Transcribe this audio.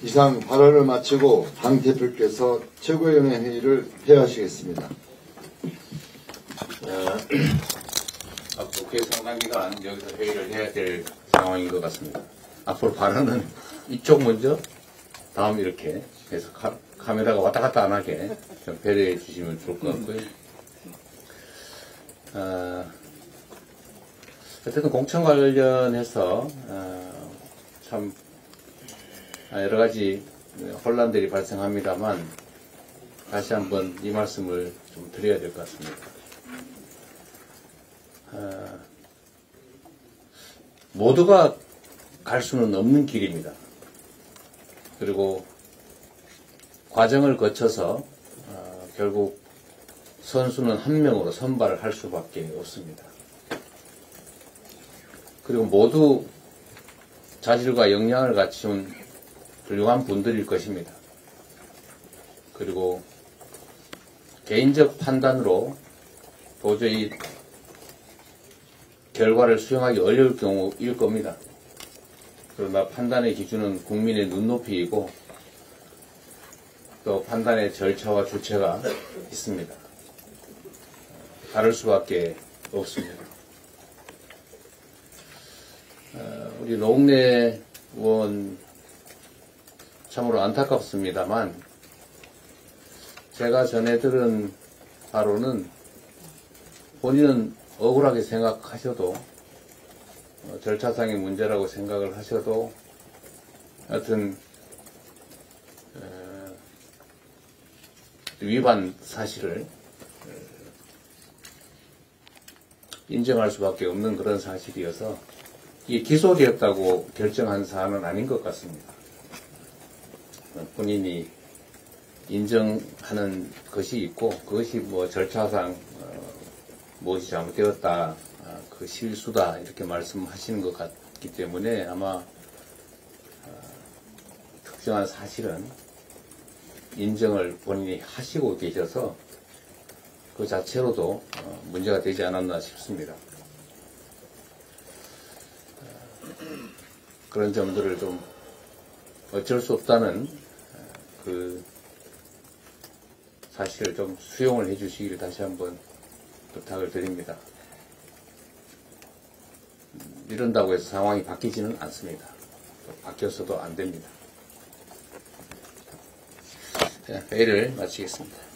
이상 발언을 마치고 당 대표께서 최고위원회 회의를 폐하시겠습니다. 국회 상당 기간 여기서 회의를 해야 될 상황인 것 같습니다. 앞으로 발언은 이쪽 먼저, 다음 이렇게 해서 카메라가 왔다 갔다 안 하게 좀 배려해 주시면 좋을 것 같고요. 어쨌든 공천 관련해서 참 여러 가지 혼란들이 발생합니다만 다시 한번 이 말씀을 좀 드려야 될 것 같습니다. 모두가 갈 수는 없는 길입니다. 그리고 과정을 거쳐서 결국 선수는 한 명으로 선발을 할 수밖에 없습니다. 그리고 모두 자질과 역량을 갖춘 훌륭한 분들일 것입니다. 그리고 개인적 판단으로 도저히 결과를 수용하기 어려울 경우일 겁니다. 그러나 판단의 기준은 국민의 눈높이이고 또 판단의 절차와 주체가 있습니다. 다를 수밖에 없습니다. 우리 노웅래 의원 참으로 안타깝습니다만 제가 전해 들은 바로는 본인은 억울하게 생각하셔도 절차상의 문제라고 생각을 하셔도 하여튼 위반 사실을 인정할 수밖에 없는 그런 사실이어서 이게 기소되었다고 결정한 사안은 아닌 것 같습니다. 본인이 인정하는 것이 있고 그것이 뭐 절차상 무엇이 잘못되었다, 그 실수다 이렇게 말씀하시는 것 같기 때문에 아마 특정한 사실은 인정을 본인이 하시고 계셔서 그 자체로도 문제가 되지 않았나 싶습니다. 그런 점들을 좀 어쩔 수 없다는 그 사실을 좀 수용을 해 주시기를 다시 한번 부탁을 드립니다. 이런다고 해서 상황이 바뀌지는 않습니다. 바뀌어서도 안 됩니다. 회의를 마치겠습니다.